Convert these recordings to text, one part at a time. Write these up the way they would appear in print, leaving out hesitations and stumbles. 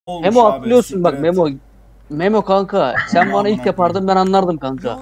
Olmuş Memo abi, atlıyorsun bak siktir et. Memo. Memo kanka sen bana ilk yapardın ben anlardım kanka.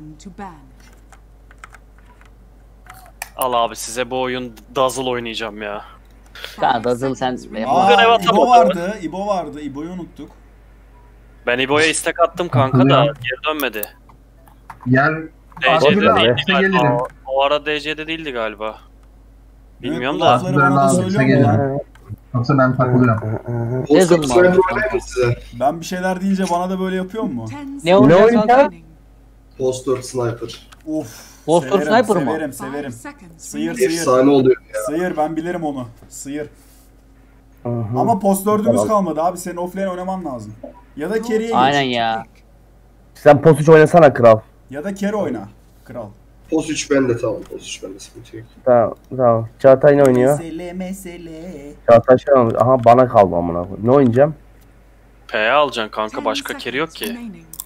Al abi size bu oyun Dazzle oynayacağım ya. Kanka Dazıl sen Memo. Görev Aa, atamadı. İbo vardı. İbo'yu unuttuk. Ben İbo'ya istek attım kanka da geri dönmedi. Yer DC'de Abi, değildi ben galiba. gelirim. O ara DC'de değildi galiba. Bilmiyorum Evet, bu da. lafları Ben bana da abi, söylüyor sen mu gelin. lan? Yoksa ben takılıyorum. Dazıl Poster mı sniper aldın oynayayım kanka? mı size? Ben bir şeyler deyince bana da böyle yapıyor mu? Ne oynayacaksın kanka? Poster sniper. Of. Poster severim, sniper mı? Severim. Sıyır. Efsane oluyor ya. Sıyır, ben bilirim onu. Sıyır. Ama post 4'ümüz kalmadı abi. Senin offlane oynaman lazım. Ya da carry'e geç. Aynen ya. Sen post 3 oynasana kral. Ya da carry oyna. Kral. Post 3 bende tamam. Post 3 bende sıkıntı yok. Tamam. Çağatay ne oynuyor? Mesele. Çağatay şey almış. Aha bana kaldı amına koyayım. Ne oynayacağım? P alacaksın kanka başka carry yok ki.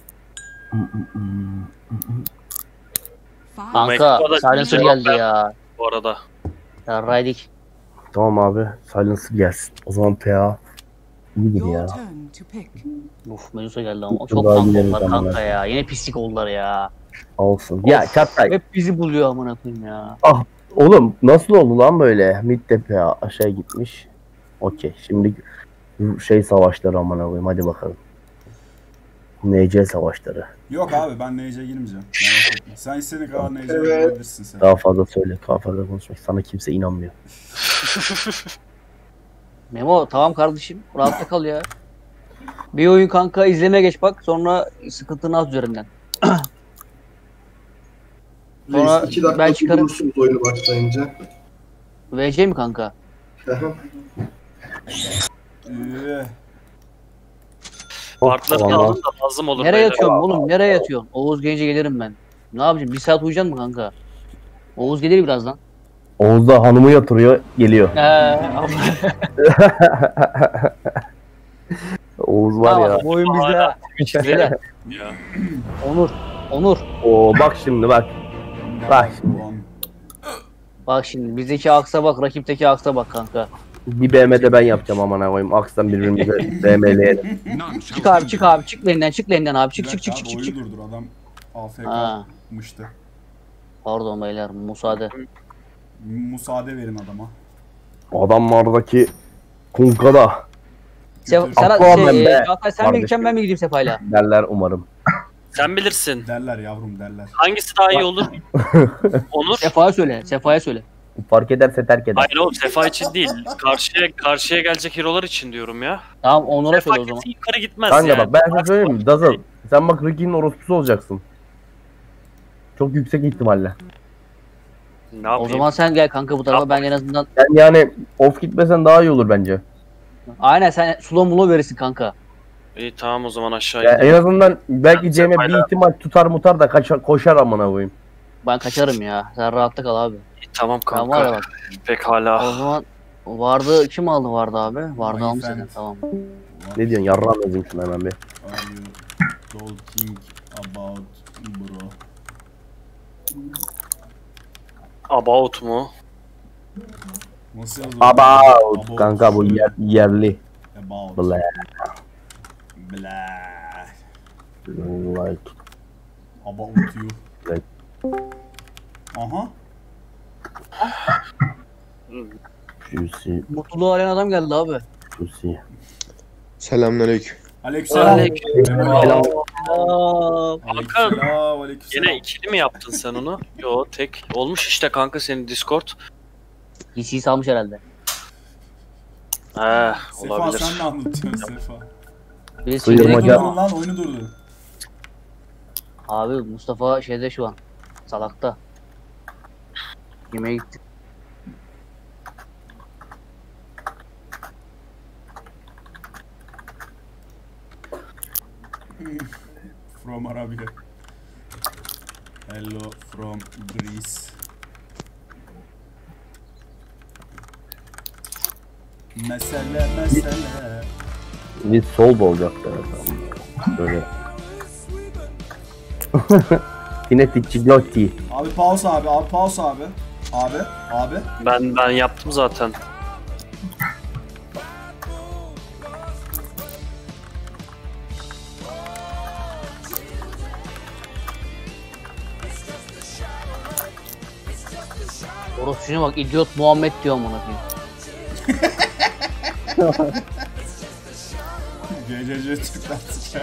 Kanka Meksika'da Silencer cevap geldi ver ya. Bu arada. Yarraydık. Tamam abi. Silencer gelsin. O zaman PA. İyidir ya. Uf Medusa geldi ama Çok çok daha kanka ileri oldular zamanlar. kanka ya. Yine pislik oldular ya. Olsun. Ya Çağatay. Hep bizi buluyor amına koyayım ya. Oğlum nasıl oldu lan böyle? Mid de PA aşağı gitmiş. Okey. Şimdi şey savaşları amına koyayım. Hadi bakalım. NC savaşları. Yok abi, ben NC'ye girmeyeceğim. Merak etme. Sen istediğin kadar NC'ye Evet. girebilirsin sen. Daha fazla söyle. Daha fazla konuşmak. Sana kimse inanmıyor. Memo tamam kardeşim rahatta kal ya. Bir oyun kanka izlemeye geç bak sonra sıkıntını az üzerinden. Sonra Reis 2 dakika ben çıkarım. durursunuz oyunu başlayınca. VC mi kanka? Partner Vallahi. aldım da lazım olur. Nereye beyler. yatıyorsun oğlum nereye yatıyorsun? Oğuz gelince gelirim ben. Ne yapacağım 1 saat uyuyacaksın mı kanka? Oğuz gelir birazdan. Oğuz da hanımı yatırıyor. Geliyor. Oğuz var ya. Bu oyun bizde. Beyler, Ya. Onur. Oo bak şimdi bak. Bak şimdi. Bak şimdi bizdeki aksa bak rakipteki aksa bak kanka. Bir BM'de ben yapacağım amına koyayım. Aksdan birbirimize BM'leyelim. Çık abi çık lane'den abi çık. Oyunu durdur, adam Ha. AFK'mıştı. Pardon beyler müsaade. Müsaade verin adama. Adamlardaki kunkada Aquaman be. Çağatay sen mi gideceksin ben mi gideyim Sefa'yla? derler umarım. Sen bilirsin. Derler yavrum, derler. Hangisi daha iyi olur? Onur. Sefa'ya söyle. Fark ederse terk eder. Hayır oğlum Sefa için değil. Karşıya gelecek hero'lar için diyorum ya. Tamam Onur'a söyle Sefa o zaman. kesin yukarı gitmez Kanka yani. bak ben sana söyleyeyim mi? Dazıl. Sen bak Ricky'nin orospusu olacaksın. Çok yüksek ihtimalle. Ne yapayım? O zaman sen gel kanka bu tarafa ben en azından. Sen yani off gitmesen daha iyi olur bence. Aynen sen slow mulo verirsin kanka. İyi tamam o zaman aşağı Yani gidelim. en azından belki Cem'e bir Sefa'yla- ihtimal tutar da koşar amına koyayım. Ben kaçarım ya. Sen rahatta kal abi. İyi, tamam Tamam var ya kanka. bak. Pekala. O zaman vardı kim aldı vardı abi? Vardı My almış friend. zaten tamam. Ne diyorsun yarrağım yazayım şuna hemen bir. Are you talking about bro? About mu? Nasıl yazılıyor? About kanka bu yerli. About. Blah. Blah. Like. About you. Like. Aha. Juicy. Mutluluğu arayan adam geldi abi. Juicy. Selamünaleyküm. Aleykümselam. Selam. Hakan Aleykümselam. yine ikili mi yaptın sen onu? Yo tek. Olmuş işte kanka senin Discord. PC'yi salmış herhalde. He Sefa olabilir. sen ne anlatıyorsun Sefa? Birisi Sıyırmaca. direkt- Durdun lan, oyunu durdu. Abi Mustafa şeyde şu an. Salakta. Yemeğe gittik. From Arabia. Hello from Greece. Mesele. Bir sol da olacaktı. Böyle. Kinetic Cignotti. Abi pause abi, pause abi. Abi. Ben yaptım zaten. Orospu'ya bak idiot Muhammed diyor amına koyayım. GCC Türkler siker.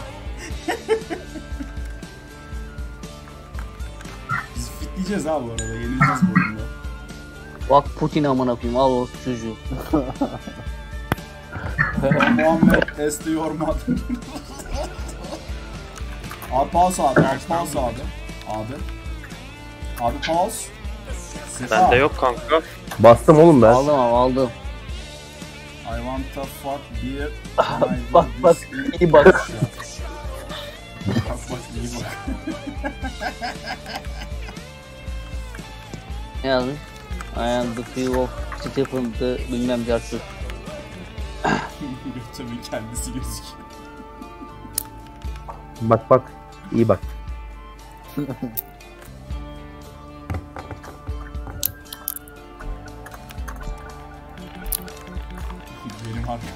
Biz fitleyeceğiz ha bu arada. Yenileceğiz bu oyunda. Bak Putin amına koyayım al orospu çocuğu. Muhammed Esti Yorman. Abi pause abi. Abi pause abi. Abi. Abi pause. Sefa. Bende yok kanka. Bastım oğlum ben. Aldım abi aldım. I want to fuck beer. Bak bak iyi bak. Bak bak iyi bak. Ne yazmış? I am the feel of Stephen the bilmem cartı. Götümün kendisi gözüküyor. Bak bak. İyi bak. Benim hakkım.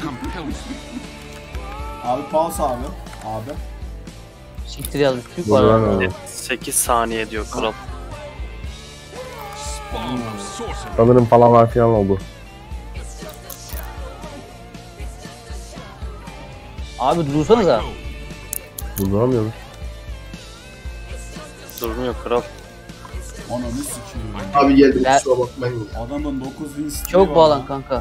Abi pause abi. Abi. Siktir yazmış. Türk var Buradan lan. öyle. 8 saniye diyor kral. Sanırım falan var filan oldu. Abi dursanıza. Durduramıyoruz. Durmuyor kral. Ananı sikeyim. Abi geldim Ya- kusura bakmayın. Adamın 9 win streak'i Çok var bağlan lan. kanka.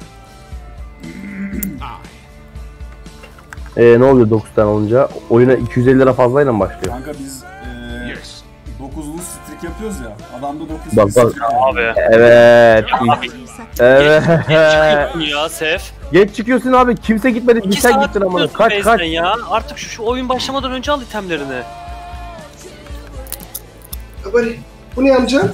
Ne oluyor 9 tane olunca? Oyuna 250 lira fazlayla mı başlıyor? Kanka biz 9'lu streak yapıyoruz ya. Adamda 9 Bak, win bak. streak var. Abi. Evet. Evet. Ya Sef. Geç çıkıyorsun abi. Kimse gitmedi. Bir 2 sen saat gittin amına. tutuyorsun Kaç base'den kaç. ya. Artık şu oyun başlamadan önce al itemlerini. Böyle bu ne amca?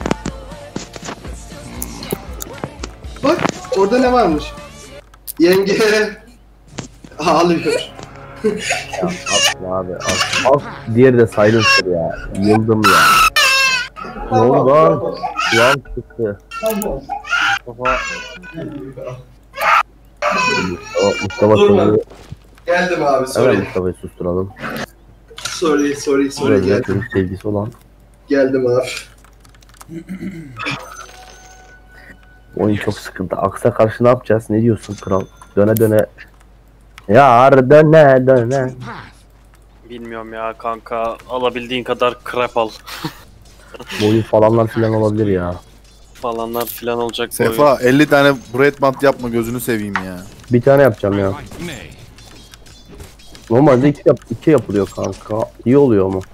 Bak orada ne varmış? Yenge ağlıyor. Atma abi. At. Diğeri de silencer ya. Yıldım ya. Ne oldu lan? Kulağım çıktı. Mustafa. Mustafa Durma. soruyu. Geldim abi Evet sorry. Mustafa'yı susturalım. Sorry Böyle geldim. çocuk sevgisi olan. Geldim abi. Oyun çok sıkıntı. Aksa karşı ne yapacağız? Ne diyorsun kral? Döne döne. Yar döne döne. Bilmiyorum ya kanka. Alabildiğin kadar crap al. Bu oyun falanlar filan olabilir ya. Falanlar filan olacak bu oyun. Sefa 50 tane bread band yapma gözünü seveyim ya. Bir tane yapacağım ya. Normalde iki yapılıyor kanka. İyi oluyor mu?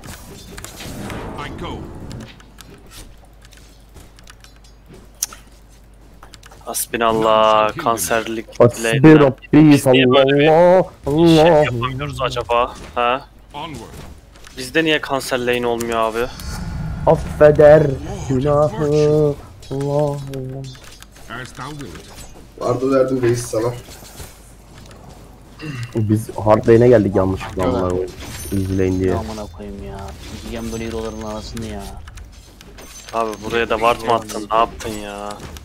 Hasbinallah kanserlik Hasbi Rabbi sallallahu şey Allah. yapamıyoruz acaba? Ha? Bizde niye kanser lane olmuyor abi? Affeder günahı Allah. Vardı verdim reis sana. Biz hard lane'e geldik yanlışlıkla amına koyayım. İzleyin diye. Amına koyayım ya. Yiyeceğim böyle hero'ların arasını ya. Abi buraya da ward mı attın? Ne yaptın ya?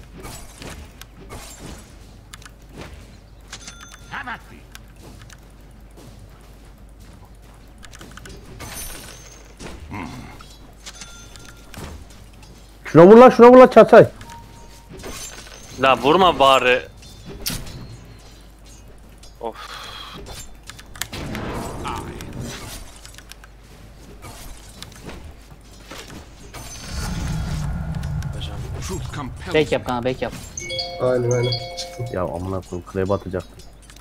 Şuna vur lan çatay. La vurma bari. Of. Back yap kanka back yap. Aynen çıktım. Ya amına koyayım clave atacaktım.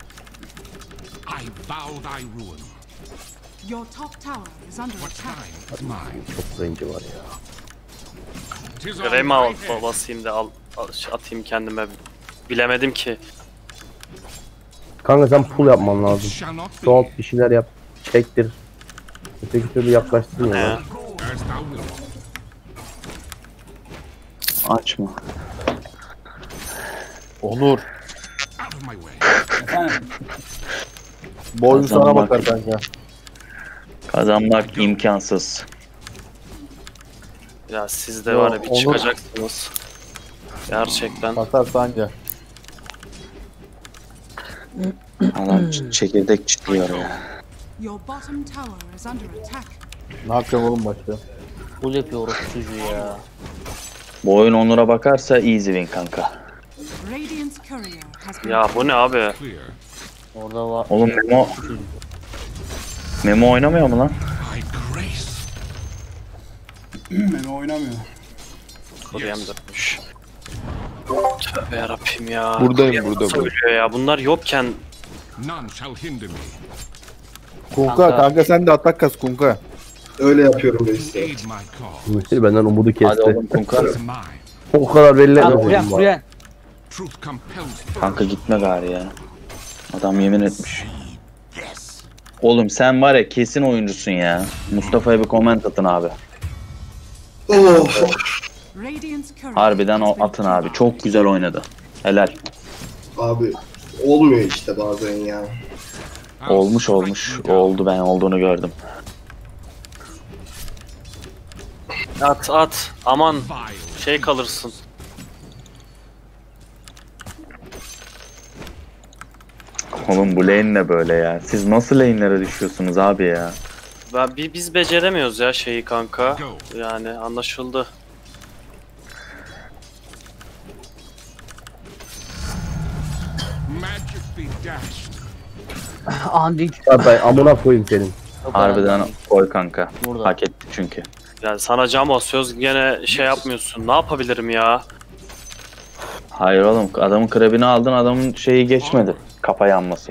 Your top tower is under attack. Çok range var ya. Rema basayım da atayım kendime. Bilemedim ki. Kanka sen pull yapman lazım. Şu alt bir şeyler yap. Çektir. Öteki türlü yaklaştın ya. Ne? lan. Açma. Onur. Efendim. Boyun sana Kazanmak. bakar kanka. Kazanmak imkansız. Ya siz de Yo, var ya bir Onur- çıkacaksınız. Gerçekten. Bakar sanki. Adam çekirdek çıkıyor ya. Your bottom tower is under attack. Ne yapacağım oğlum başka? Full yapıyor orospu çocuğu ya. Bu oyun Onur'a bakarsa easy win kanka. Radiant's courier has been Ya bu ne abi? clear. Orada var. Oğlum Memo oynamıyor mu lan? Memo oynamıyor. Koruyamıyormuş. Tövbe yarabbim ya. Buradayım, burada. Söylüyor ya. Bunlar yokken None shall hinder me. Kunka kanka sen de atak kas Kunka. Öyle yapıyorum reis ya. Aid my cause. Müşteri benden umudu Hadi kesti. oğlum Kunka. It's mine. O kadar belli Kanka etmedim. kuruyan. Truth compels. Kanka gitme gari ya. Adam yemin etmiş. Oğlum sen var ya kesin oyuncusun ya. Mustafa'ya bir comment atın abi. Oh. Radiant's courier Harbiden has o been atın abi. killed. Çok güzel oynadı. Helal. Abi olmuyor işte bazen ya. Olmuş. Oldu, ben olduğunu gördüm. at. Aman şey kalırsın. Oğlum bu lane ne böyle ya? Siz nasıl lane'lere düşüyorsunuz abi ya? Biz beceremiyoruz ya şeyi kanka. Yani anlaşıldı. Magic be dashed. Andik. Çağatay amına koyayım senin. Harbiden koy kanka. Burada. Hak etti çünkü. Yani sana cam basıyoruz gene şey yapmıyorsun. Ne yapabilirim ya? Hayır oğlum, adamın krebini aldın, adamın şeyi geçmedi. Kafa yanması.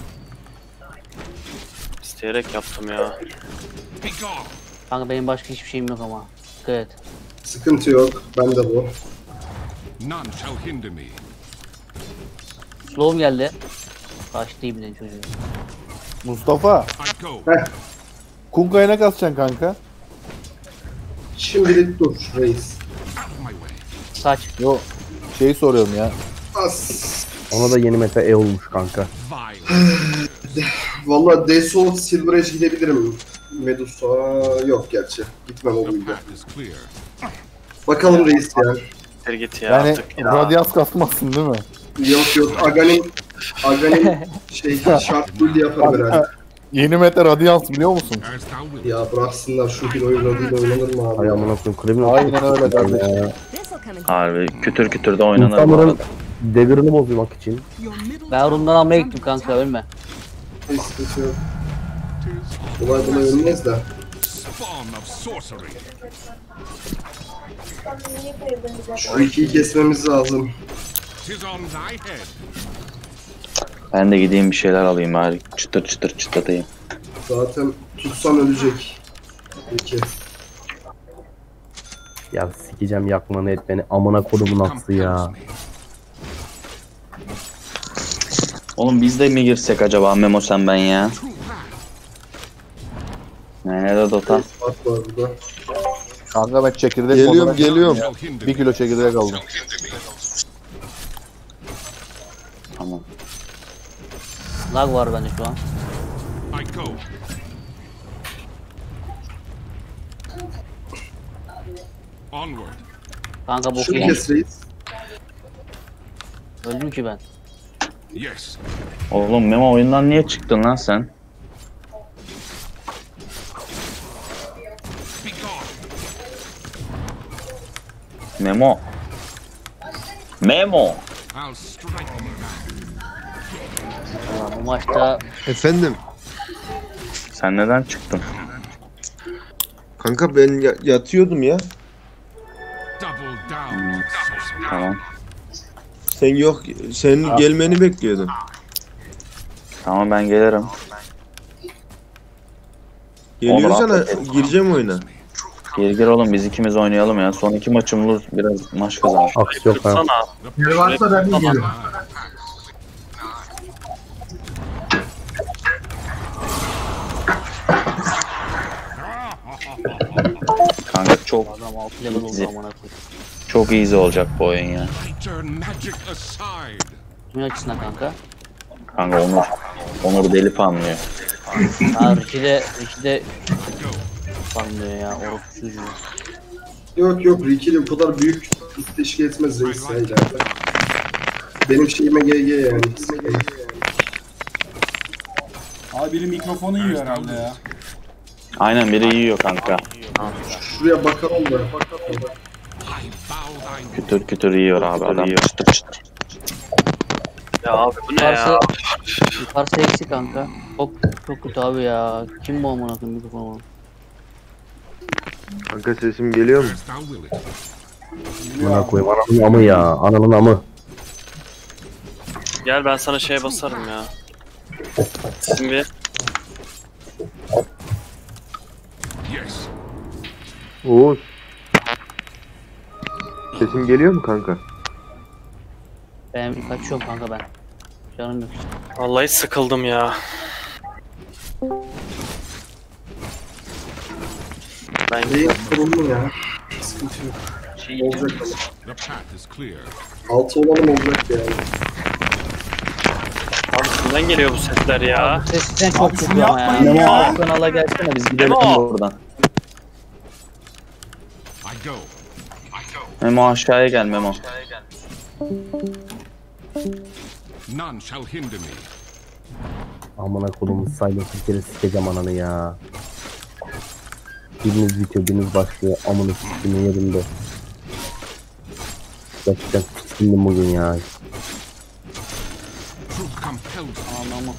İsteyerek yaptım ya. Be gone. Kanka benim başka hiçbir şeyim yok ama. Dikkat et. Sıkıntı yok. Ben de bu. None shall hinder me. Slow geldi. Kaçtı ibnen çocuğu. Mustafa. I go. Kunka'ya ne kasacaksın kanka? Şimdilik dur reis. Out of my way. Saç. Yo şey soruyorum ya. As. Ona da yeni meta E olmuş kanka. Vile. Valla Deso Silver Edge gidebilirim. Medusa yok gerçi. Gitmem o The bilde. path is clear. Bakalım reis ya. Gel git ya Yani artık ya. radyans kasmazsın değil mi? Yok Aghanim şey şart build yaparım herhalde. Yeni meta radyans biliyor musun? As thou wilt. Ya bıraksınlar şu bir oyun oynanır mı abi? Hay amına koyayım. Krebin Aynen öyle kardeşim. Harbi kütür kütür de oynanır bu İnsanların arada. dagger'ını bozmak için. Your middle Ben rundan almaya gittim kanka, ölme. Hiç sıkıntı yok. Kolay kolay ölmez de. spawn of sorcery. Şu ikiyi kesmemiz lazım. Tis on thy head. Ben de gideyim bir şeyler alayım bari. Çıtır çıtır çıtlatayım. Zaten tutsan ölecek. Peki. Ya sikeceğim yakmanı et beni. Amına kodumun aksı ya. Oğlum biz de mi girsek acaba Memo sen ben ya? Nerede Dota? Bak var burada. Kanka ben çekirdek Geliyorum. Shall hinder 1 me. kilo çekirdek aldım. Tamam. Lag var bende şu an. I go. Onward. Kanka bok Şunu yedim. kes reis. Öldüm ki ben. Yes. Oğlum Memo oyundan niye çıktın lan sen? Be gone. Memo. Memo. I'll strike you down. Valla bu maçta Efendim Sen neden çıktın? kanka ben yatıyordum ya. Double down. Tamam. Sen yok, senin gelmeni bekliyordum. Tamam ben gelirim. Geliyorsan Olur, gireceğim oyuna. Gir oğlum biz ikimiz oynayalım ya. Son 2 maçımız biraz maç kazanır. Aksi yok ha. Sana. Yer varsa ben de gelirim. Kanka çok adam 6 level oldu amına koyayım. çok easy olacak bu oyun ya. I turn magic aside. Kimin açısından kanka? Kanka Onur deli panlıyor. Ha Richie farmlıyor ya, orospu çocuğu. Yok Ricky'li bu kadar büyük teşkil etmez reis ya ileride. Benim şeyime GG yani. Abi biri mikrofonu yiyor herhalde ya. Aynen biri yiyor kanka. Şuraya bakalım da. bow thine Kütür kütür yiyor abi adam. Çıtır çıtır. Ya abi bu ne ya? Yukarısı eksi kanka. Çok kötü abi ya. Kim bu amına koyayım mikrofonu? Kanka sesim geliyor mu? as thou wilt. Bana koyayım ananın amı ya. Ananın amı. Gel ben sana şeye basarım ya. Sizin bir Yes. Oğuz. Sesim geliyor mu kanka? Ben kaçıyorum kanka ben. Canım yok. vallahi sıkıldım ya. Ben Değil sorunlu ya. Sıkıntı yok. Olacak ama. The path is clear. 6 olalım olacak yani. abi kimden geliyor bu sesler ya? Sesten çok Abi şunu kötü ama ya. yapmayın Memo ya. kanala gelsene biz gidelim Memo. buradan. I go. Memo aşağıya gel Memo. None shall hinder me. Amına kodumun sayla sikeri sikeceğim ananı ya. Biriniz bitiyor, biriniz başlıyor. Amına sikimin yerinde. Gerçekten sikildim bugün ya. Truth compels me. Anlamı.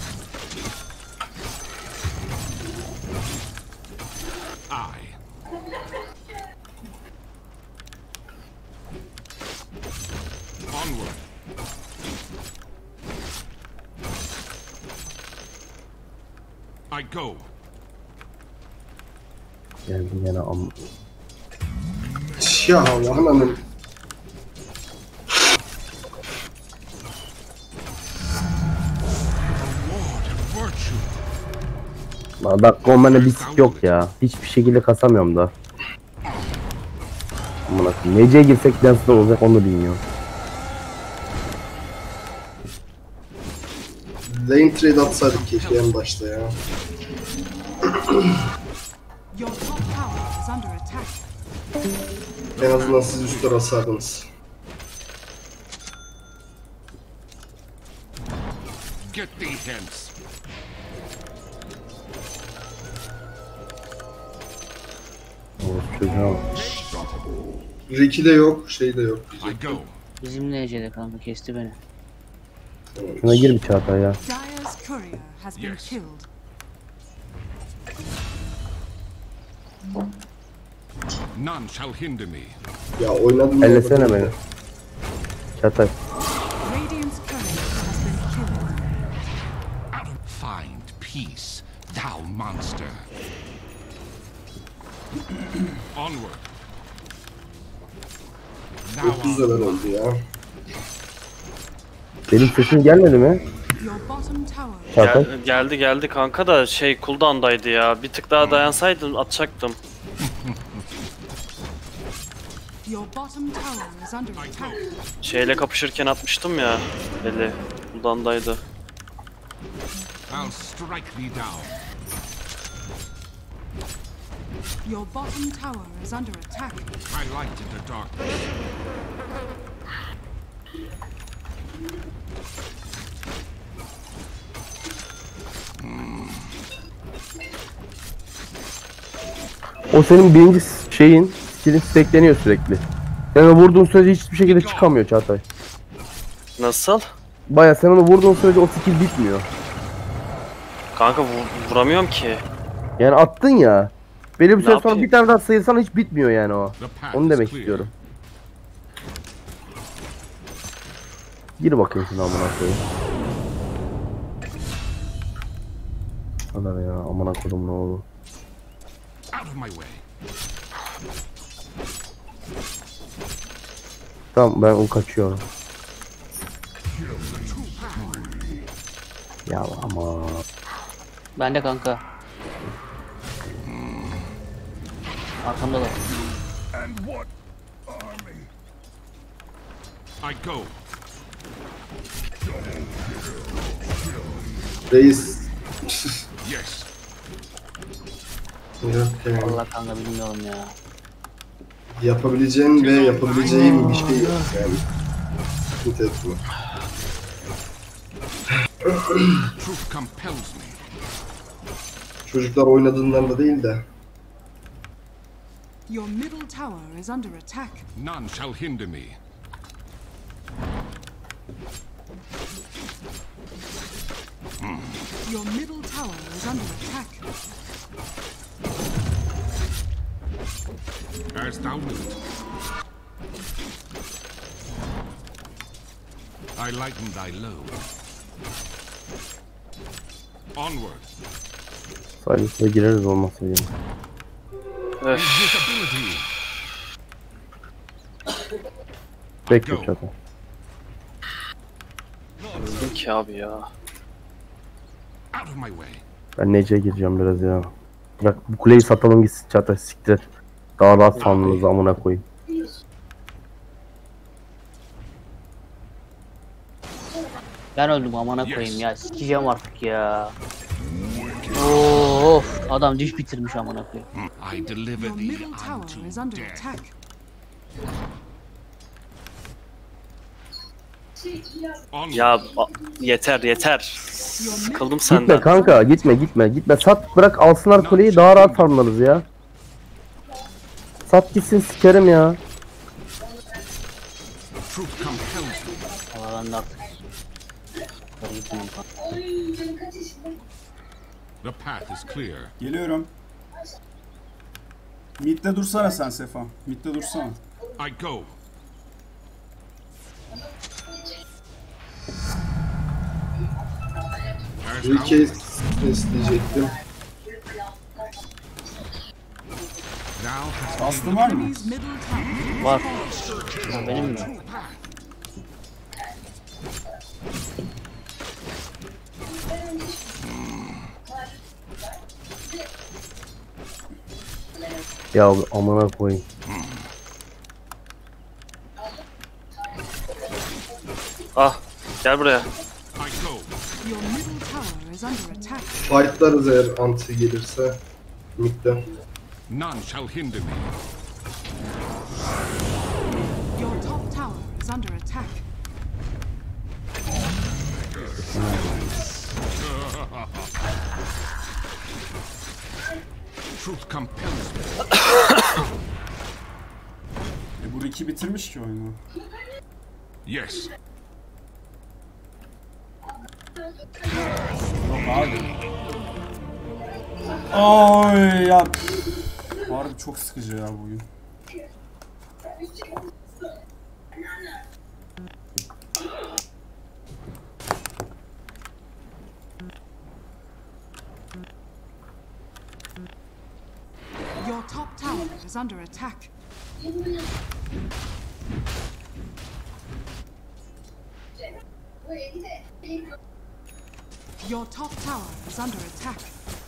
I. Onward. I go. Geldim yine am. Ya Allah'ım anladım. Lord of virtue. Lan dakika on bende bir sik yok ya. Hiçbir şekilde kasamıyorum da. Amına koyayım. Nece'ye girsek nasıl olacak onu da bilmiyorum. Lane trade atsaydık keşke en başta ya. Your top tower is under attack. En azından siz üstler asardınız. Get thee hence. O çocuğa Ricky de yok, şey de yok. I go. Bizim NC'de kanka kesti beni. şuna gir bir Çağatay ya. Dire's courier has been Yes. killed. None shall hinder me. Ya oynadım. Ellesene beni. Çağatay. Radiant's courier has been killed. Find peace, thou monster. Onward. Thou 30 art level oldu ya. Benim sesim gelmedi mi? Your bottom tower. Çağatay. Geldi kanka da şey cooldown'daydı ya. Bir tık daha dayansaydın atacaktım. Your bottom tower is under attack. Şeyle kapışırken atmıştım ya. Eli cooldown'daydı. I'll strike thee down. Your bottom tower is under attack. I light in the darkness. O senin birinci şeyin, skillin stackleniyor sürekli. Sen onu vurduğun sürece hiçbir şekilde çıkamıyor Çağatay. Nasıl? Baya sen onu vurduğun sürece o skill bitmiyor. Kanka vuramıyorum ki. Yani attın ya. Belli bir Ne süre sonra yapayım? bir tane daha sayırsan hiç bitmiyor yani o. The path Onu is demek clear. istiyorum. Gir bakayım şuna amına koyayım. Ana ya amına koydum ne oldu? Out of my way. Tamam ben o kaçıyorum. Ya ama Ben de kanka. Arkamda da. I go. Reis. Yes. Yok yani. Allah kanka bilmiyorum ya. Yapabileceğin ve yapabileceğin bir şey yok yani. Sıkıntı etme. Truth compels me. Çocuklar oynadığından da değil de. Your middle tower is under attack. None shall hinder me. Your middle tower is under attack. As thou wilt. I lighten thy load. Onward. Sayısına gireriz olmazsa diye. Invisibility. Bekle çatı. Öldüm ki abi ya. Out of my way. Ben Nece'ye gireceğim biraz ya. Bırak bu kuleyi satalım gitsin çatı siktir. Daha rahat sandınız amına koyayım. Ben öldüm amına koyayım ya. Sikeceğim artık ya. Of, adam diş bitirmiş amına koyayım. I deliver Your thee middle tower is unto under death. attack. Onward. Ya yeter yeter. Sıkıldım Gitme senden. kanka gitme. Sat bırak alsınlar kuleyi daha rahat farmlarız ya. Sat gitsin sikerim ya. Truth compels me. Allah ben de artık. Ben gitmeyeyim kanka. The path is clear. Geliyorum. Mid'de dursana sen Sefa. Mid'de dursana. I go. As Bir thou kez isteyecektim. Thou hast Bastın var mı? Enemy's middle tower. Var. Ha, benim mi? Ya amına koyayım. Ah gel buraya. I go. Your middle tower is under attack. Fightlarız eğer anti gelirse. Mid'den. None shall hinder me. Your top tower is under attack. Truth compels me. Bu Ricky bitirmiş ki oyunu. Yes. Yok abi. Ay ya. Harbi çok sıkıcı ya bu oyun. Your top tower is under attack. Your top tower is under attack.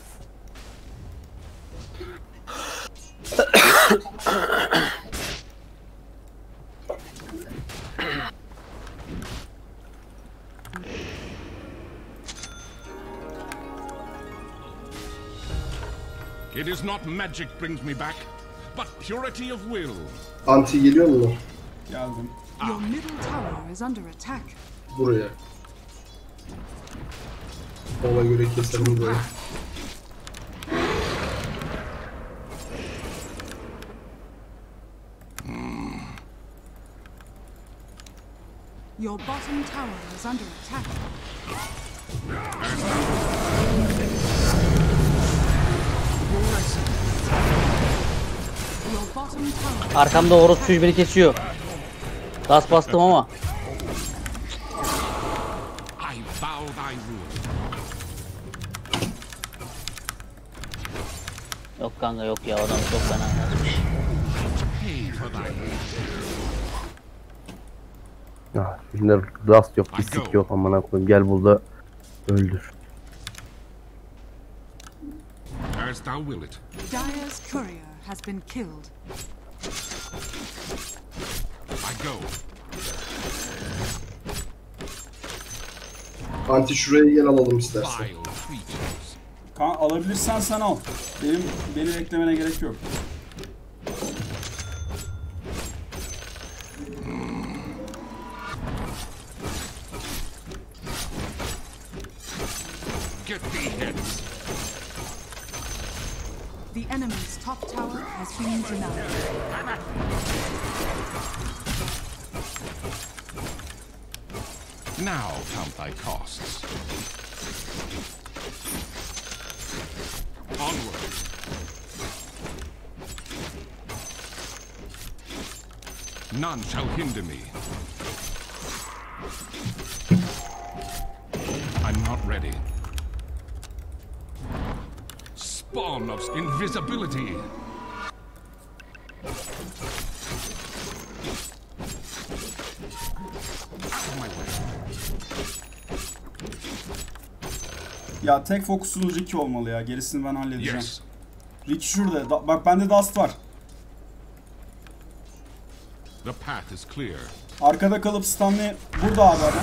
It is not magic brings me back, but purity of will. Anti geliyor mu? Geldim. Your middle tower is under attack. Buraya. Ona göre keselim burayı. Your bottom tower is under attack. Your bottom tower. Arkamda orospu beni kesiyor. Das bastım ama. I bow thy rule. Yok kanka yok ya adam çok fena yazmış. Pay for thy Ya şimdi rast yok pislik yok amına koyayım gel burada öldür. as thou wilt it. Dire's courier has been killed. I go. Anti şuraya gel alalım istersen. Vile creatures. Kan alabilirsen sen al. Beni beklemene gerek yok. Get thee hence. The enemy's top tower has been denied. Now count thy costs. Onward. None shall hinder me. I'm not ready. Spawn of invisibility. Ya tek fokusunuz Ricky olmalı ya. Gerisini ben halledeceğim. Yes. Ricky şurada. Bak bende Dust var. The path is clear. Arkada kalıp Stanley burada abi adam.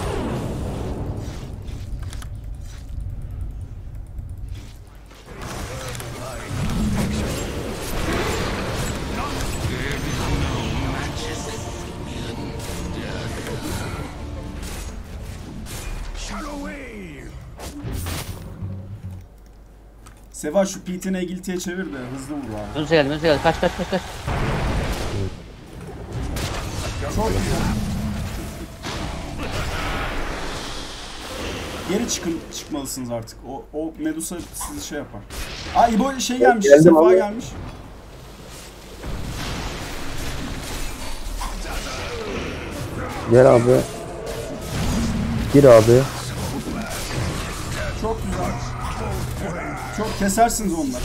Seva şu Pete'ini Egilti'ye çevir de hızlı vur abi. Önce geldi. Kaç. Çok güzel. Geri çıkmalısınız artık. O Medusa sizi şey yapar. Aa İbo şey gelmiş. Seva gelmiş. Gel abi. Gir abi. Çok güzel. Çok kesersiniz onları.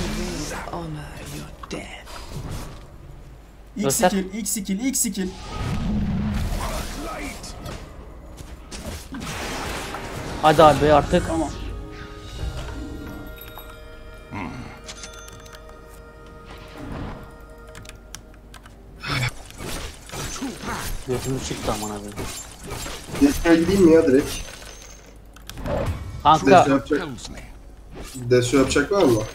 X skill. Hadi abi artık. Tamam. Götümüz çıktı aman abi. Desteğe gideyim mi ya direkt? Kanka. Deso yapacak var mı?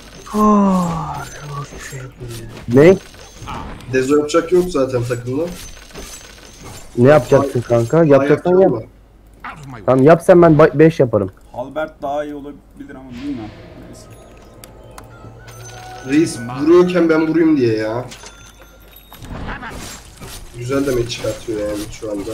Ne? Deso yapacak yok zaten takımda. Ne yapacaksın kanka? Yapacaksan yap. Mı? Tamam yap sen, ben 5 yaparım. Halbert daha iyi olabilir ama bilmiyorum. Neyse. Reis vuruyorken ben vurayım diye ya. Güzel demek çıkartıyor yani şu anda.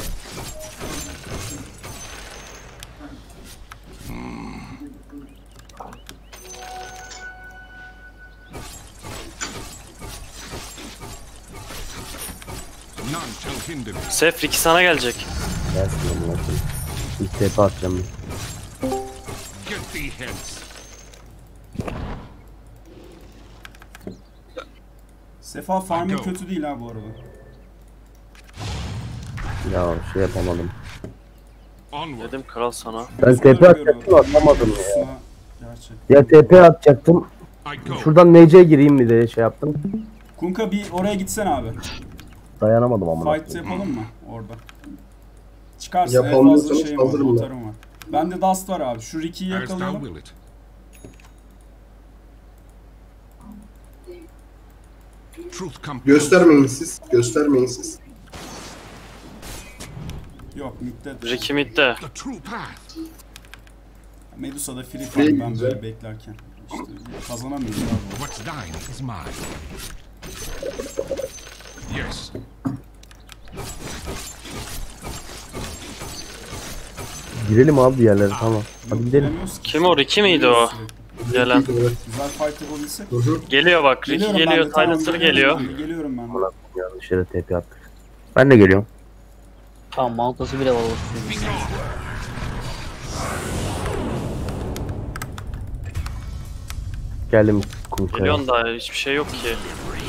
Sef Ricky sana gelecek. Gelsin lan bakayım. İlk tepe atacağım. Get thee hence. Sefa farming kötü değil ha bu arada. Ya şey yapamadım. Dedim kral sana. Ben tepe atacaktım, atamadım ya. Gerçekten. Ya tepe atacaktım. Şuradan NC'ye gireyim mi diye şey yaptım. Kunka bir oraya gitsen abi. Dayanamadım ama. Fight yapalım mı orada? Çıkarsın, en yapalım fazla şeyim var, hazırım ben. motorum var. Bende Dust var abi. Şu Ricky'yi yakalayalım. Göstermeyin siz. Yok midde. Ricky midde. Medusa'da free farm ben böyle beklerken. İşte kazanamıyoruz abi. What's thine is mine. Yes. Girelim abi diğerleri, tamam. Hadi gidelim. Kim o? Ricky miydi o? Gelen. Güzel fight yapabilsek. Geliyor bak. Ricky geliyor. Tyler geliyor. Geliyorum ben de. Yanlış yere tepe attık. Ben de geliyorum. Tamam mantası bile var. Geldim Kunka'ya. Geliyorsun da hiçbir şey yok ki.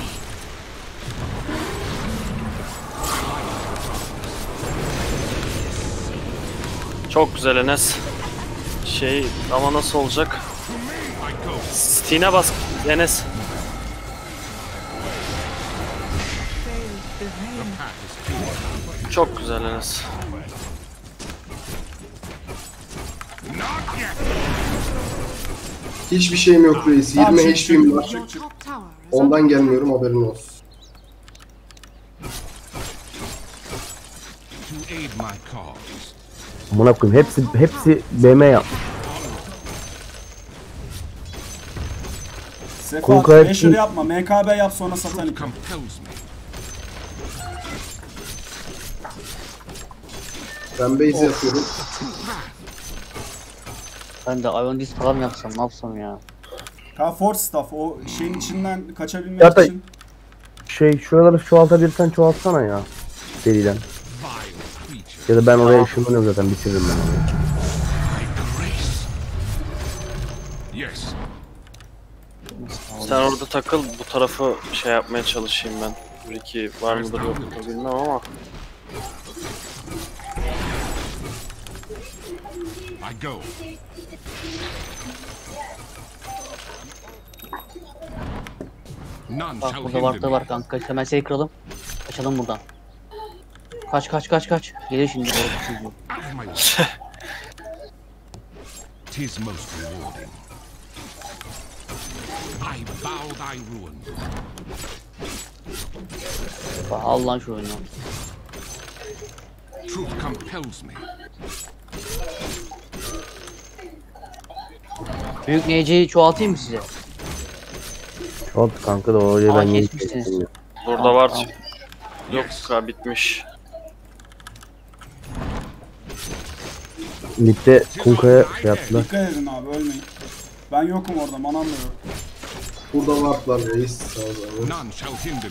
Çok güzel Enes. Ama nasıl olacak? Steam'e bas Enes. Çok güzel Enes. Hiçbir şeyim yok reis. 20 HP'm var. Ondan gelmiyorum, haberin olsun. Amına koyayım, hepsi BM yap. Sefa Kunka'ya pressure yapma. MKB yap sonra satanik. Ben base yapıyorum. Ben de Ion Disc falan yapsam ne yapsam ya. Ha force staff o şeyin içinden kaçabilmek Ya da- için. Şuraları çoğaltabilirsen çoğaltsana ya. Seriden. Ya da ben oraya ışınlanıyorum zaten, bitiririm ben orayı. Yes. Sen orada takıl, bu tarafı şey yapmaya çalışayım ben. Ricky var mıdır yok mudur bilmem ama. I go. None Bak shall burada hinder varlıklar me. var kanka. Hemen seni kıralım. Kaçalım buradan. Kaç. Gelir şimdi. Out of my way. Tis most rewarding. I bow thy ruin. Bak, al lan şu oyunu. Truth compels me. Büyük NC'yi çoğaltayım mı size? Çoğalt kanka da oraya ben yeni kesmişsiniz. kestim. Burada var. Tamam. Yok ha, bitmiş. Mid'de Kunka'ya şey yaptılar. Dikkat edin abi ölmeyin. Ben yokum orada manam da yok. Burada varplar reis. Sağ ol abi. None shall hinder me.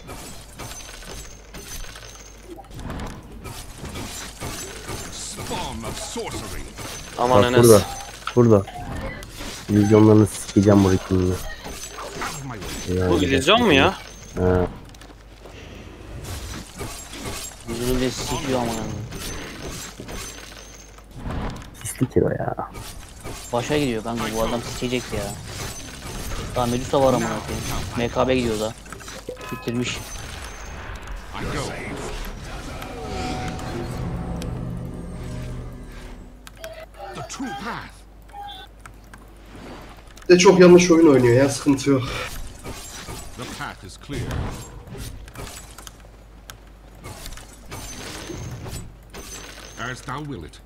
Spawn of sorcery. Aman Bak Enes. burada. Vizyonlarını sikeceğim bu ritmini. Out of my way. Yani, Bu illüzyon mu ya? He. Yüzünü de sikiyor ama yani. Pislik o ya. Başa gidiyor kanka, bu adam sikecek ya. Daha Medusa var ama MKB gidiyor da. Bitirmiş. I go. The true path. De çok yanlış oyun oynuyor ya, sıkıntı yok. The path is clear. As thou will it.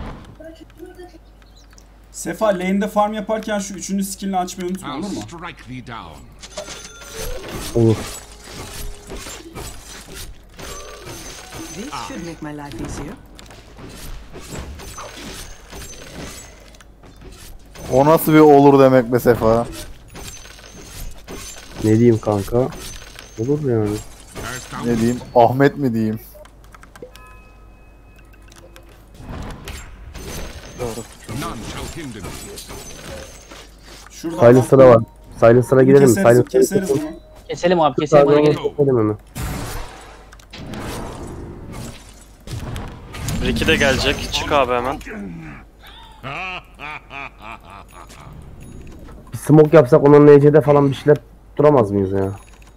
Sefa lane'de farm yaparken şu üçüncü skill'ini açmayı unutma, I'll olur mu? strike thee down. Olur. This should make my life easier. O nasıl bir olur demek be Sefa? Ne diyeyim kanka? Olur yani. As thou Ne diyeyim? Ahmet mi diyeyim? Doğru. none shall hinder me. Şurada Silencer'a var. Silencer'a gidelim mi? keseriz bunu. Keselim abi, keselim. Hadi gelin. Keselim hemen. Ricky de gelecek. Çık abi hemen. Bir smoke yapsak onun NC'de falan bir şeyler duramaz mıyız ya?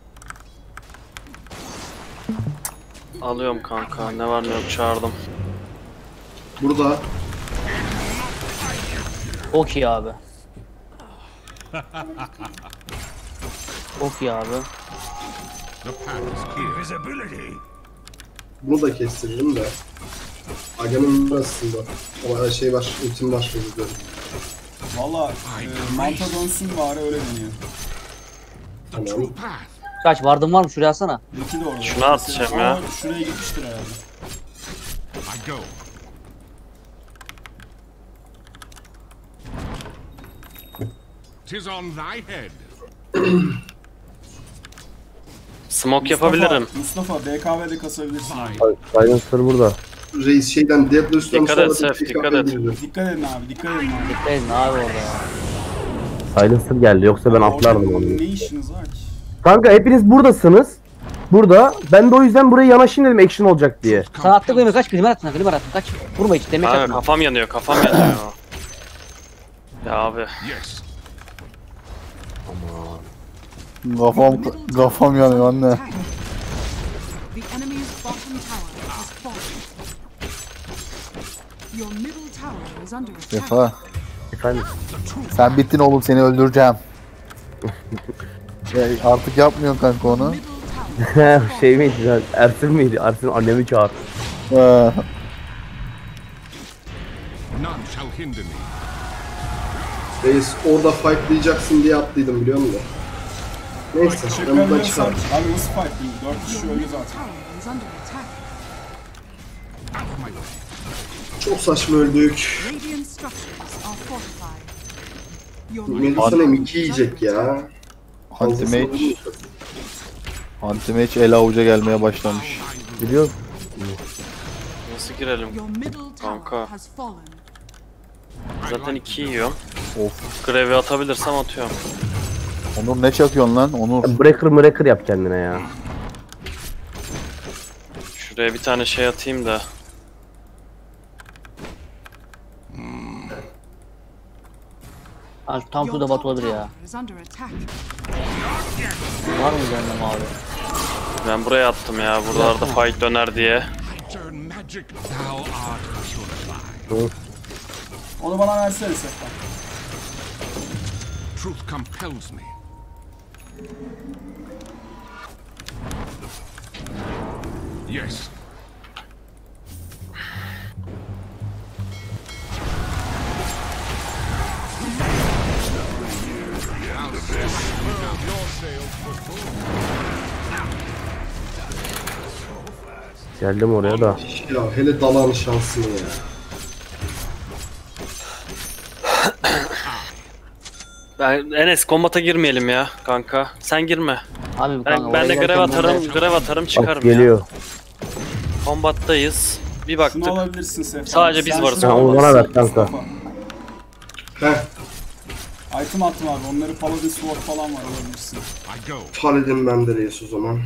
Alıyorum kanka. Ne var ne yok çağırdım. Burada. Çok iyi abi. Çok iyi abi. The path is clear. Bunu da kestirelim de. Aga'nın burasında. Ama şey var, ultim var şurada. Valla manta dönsün bari öyle deniyor. The true path. Kaç vardın var mı? Şuraya atsana. Ricky de orada. Şunu atacağım ya. Aa, şuraya gitmiştir herhalde. I go. Tis on thy head. Smoke yapabilirim. Mustafa BKV'de kasabilirsin abi. Silencer burada. Reis şeyden Deadless'tan Dikkat sonra et bir Sef, tek dikkat et. yapabiliriz. Dikkat edin abi, dikkat edin abi. Dikkat edin abi orada ya. Silencer geldi, yoksa ben atlardım Orada onu. ne işiniz var ki? Kanka hepiniz buradasınız. Burada. Ben de o yüzden buraya yanaşayım dedim, action olacak diye. Sana attık benim, kaç klima attın, klima attın, kaç. Vurma hiç, demek Kanka atma. kafam yanıyor, kafam yanıyor. Ya abi. Yes. Kafam yanıyor anne. The enemy's bottom tower has fallen. Your middle tower is under attack. Sefa. Efendim? Sen bittin oğlum, seni öldüreceğim. Ya artık yapmıyorsun kanka onu. Middle tower Şey miydi lan? Ersin miydi? Ersin annemi çağır. Ee, None shall hinder me. Reis orada fightlayacaksın diye attıydım biliyor musun? Neyse ben buradan Çıkabiliyorsan çıkarım. abi nasıl fight bu? 4 kişi öldü zaten. Tower is under attack. Çok saçma öldük. Radiant structures are fortified. Your Medusa M2 yiyecek ya. Anti-mage. Anti-mage el avuca gelmeye başlamış. Biliyor Nasıl girelim? Your middle Kanka. tower has fallen. Zaten 2 yiyorum. Of. Grevi atabilirsem atıyorum. Onur ne çakıyorsun lan? Onur. breaker yap kendine ya. Şuraya bir tane şey atayım da. Ha, tam Your şurada top bat olabilir ya. tower is under attack. Var mı üzerinde mavi? Ben buraya attım ya. Buralarda fight döner diye. I turn magic, thou art purified. Onu bana versene Sefa. Truth compels me. Yes. Geldim oraya da. Ya hele dalan şansını ya. Enes kombata girmeyelim ya kanka. Sen girme. Abi Ben de grev atarım çıkarım Bak, geliyor. ya. Kombattayız. Bir baktık. Şunu alabilirsin Sefa. Sadece biz Sen varız. şunu Ha, onu bana alırsın ver kanka. Mustafa. Heh. Item attım abi. Onları Paladin Sword falan var alabilirsin. I go. Paladin bende reis o zaman.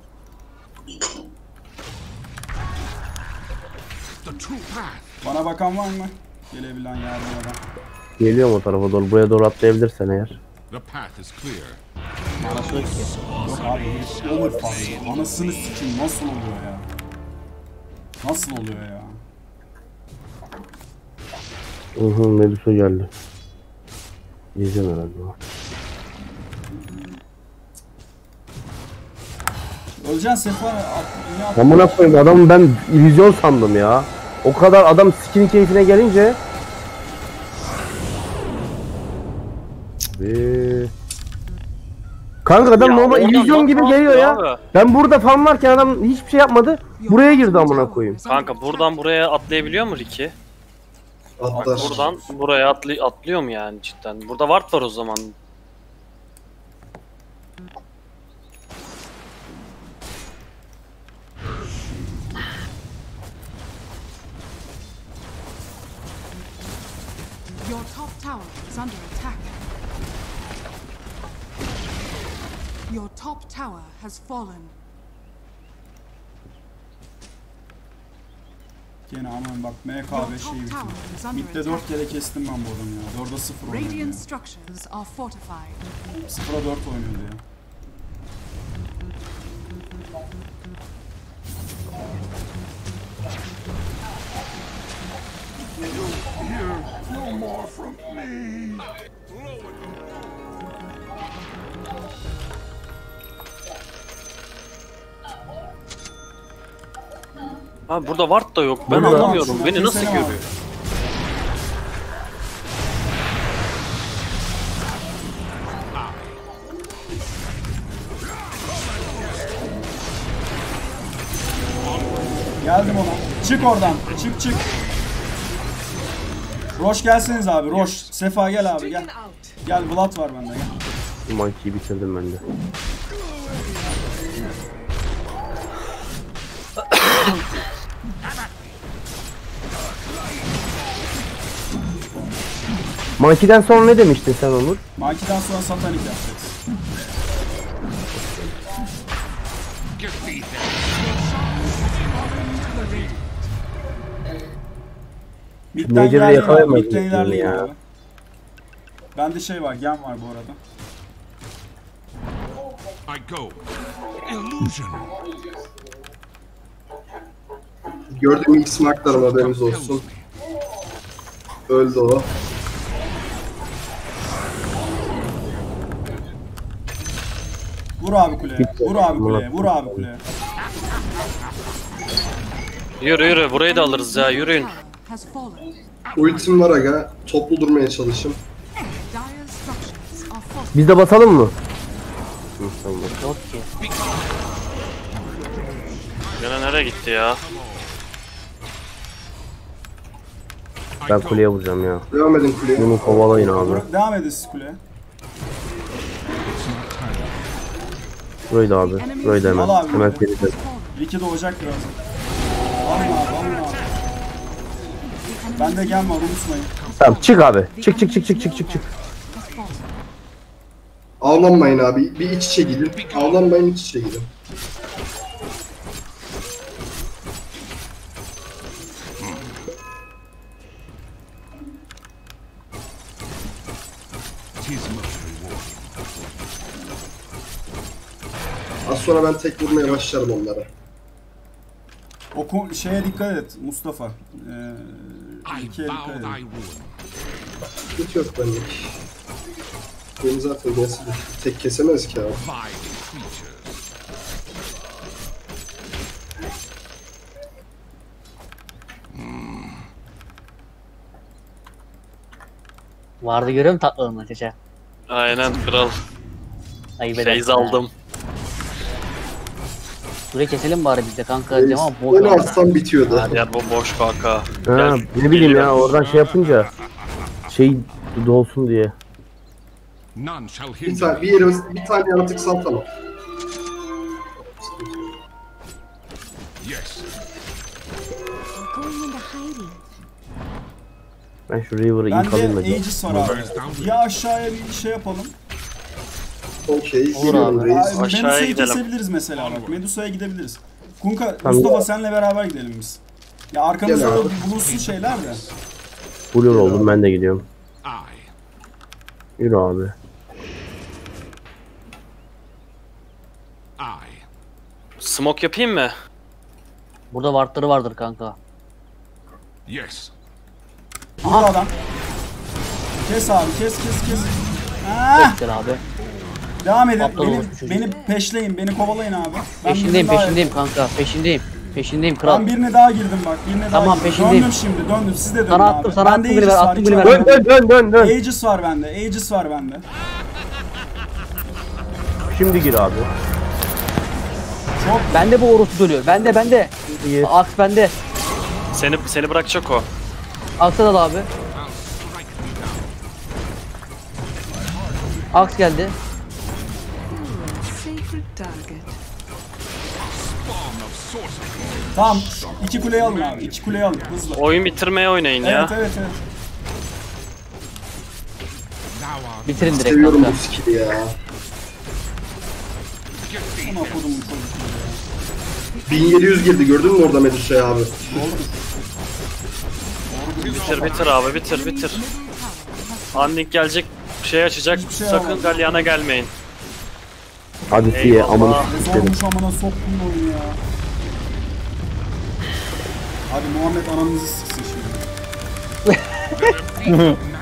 The true path. Bana bakan var mı? Gelebilen yardım eden. Geliyorum o tarafa doğru. Buraya doğru atlayabilirsen eğer. The path is clear. Anası yok ki. Yok abi bir olur fazla. Anasını sikeyim nasıl oluyor ya? Nasıl oluyor ya? Medusa geldi. Yiyeceğim herhalde o. Öleceksin Sefa. Yine at. Amına koyayım adamı ben illüzyon sandım ya. O kadar adam skin keyfine gelince. Kanka adam Ya normal oradan illüzyon gibi nasıl geliyor ya. atıyor abi? Ben burada fan varken adam hiçbir şey yapmadı. Buraya girdi amına koyayım. Kanka buradan buraya atlayabiliyor mu Ricky? Atlar. Buradan buraya atlıyor mu yani cidden? Burada ward var o zaman. Your top tower is under attack. Your top tower has fallen. Gene aman bak MKB şeyi bitirdim. Mid'de 4 kere kestim ben bu adamı ya. 4'e 0 oynuyordu ya. Radiant structures are fortified. 0'a 4 oynuyordu ya. Abi burada ward da yok. Ben Burada anlamıyorum. var. Beni nasıl Keselim abi. görüyor? Geldim ona. Çık oradan. Çık. Roş gelseniz abi. Roş. Sefa gel abi gel. Gel Vlad var bende gel. Monkey'i bitirdim ben de. Monkey'den sonra ne demiştin sen Onur? Maki'den sonra satanik yapacağız. Mid'den Major'ı geldim abi. yakalayamadım Mid'den ilerleyin ya. abi. Bende şey var. Gem var bu arada. I go. Illusion. Gördüğüm ilk smartlarım haberiniz olsun. Öldü o. Vur abi kuleye. Vur abi kuleye. Vur abi kuleye. Yürü burayı da alırız ya yürüyün. Tower has fallen. Ultim var aga. Toplu durmaya çalışın. Dire structures are fortified. Biz de basalım mı? Yok ki. Gene nereye gitti ya? Ben kuleye vuracağım ya. Devam edin kuleye. Bunu kovalayın abi. Devam edin siz kuleye. Burayı da abi. Burayı da hemen. Al abi. Hemen seni de. Ricky doğacak birazdan. Alın abi alın abi. Bende gem var unutmayın. Tamam çık abi. Çık. Ağlanmayın abi. Bir iç içe gidin. Ağlanmayın, iç içe gidin. Az sonra ben tek vurmaya başlarım onlara. O şeye dikkat et Mustafa. I Ricky'ye dikkat vow edin. thy ruin. Hiç yok benlik. Beni zaten tek kesemez ki abi. Vile creatures. Vardı görüyor musun tatlılığını Çeçe? Aynen kral. Ayıp edersin Feyz ha. aldım. Burayı keselim bari biz de kanka diyeceğim ama boş Onu ver. atsam bitiyordu. Her yer bomboş kanka. Ha, Gel. ne bileyim ya oradan şey yapınca şey dolsun diye. None shall Bir hinder tane, me. bir yere, bir tane yaratık saltalım. Yes. Ben şu River'ı ilk alayım Bende da. Aegis var abi. Ya aşağıya bir şey yapalım. Okey, Olur geliyorum abi. reis. Abi, Aşağıya Medusa'yı gidelim. kesebiliriz mesela bak. Medusa'ya gidebiliriz. Kunka, Tamam. Mustafa senle beraber gidelim biz. Ya arkamızda Gel da abi. bulunsun şeyler de. Blur oldum ben de gidiyorum. I. Yürü abi. I. Smoke yapayım mı? Burada wardları vardır kanka. Yes. Burada adam. Kes abi kes. Ah! Çok güzel abi. Devam edin. Aptal olmuş bu çocuk. Beni peşleyin, beni kovalayın abi. Ben Peşindeyim birini daha- peşindeyim kanka. Peşindeyim kral. Ben birine daha girdim bak. Birine daha Tamam, girdim. peşindeyim. Döndüm şimdi döndüm. Siz de dönün Sana abi. attım, sana Bende attım, biri Aegis ver, var, attım, biri içeride. ver. Dön. Aegis var bende. Aegis var bende. Şimdi gir abi. Bende bu orospu dönüyor. Bende. İyi. Aks bende. Seni bırakacak o. Aks'a dal abi. Strike me down. Aks geldi. Sacred target. Spawn of sorcery. Tamam. İki kuleyi alın abi. İki kuleyi alın. Hızlı. Oyun bitirmeye oynayın ya. Evet. Thou art Bitirin direkt Seviyorum kanka. bu skill'i ya. Ama kodumun çocukları ya. 1700 girdi, gördün mü orada Medusa'ya abi? Bitir abi bitir. Unlink gelecek şey açacak. Hiçbir şey Sakın yapmadım. galyana gelmeyin. Hadi siye Eyvallah. amanı Zormuş amına soktum oyunu ya. Hadi Muhammed ananızı siksin şimdi. the defeat of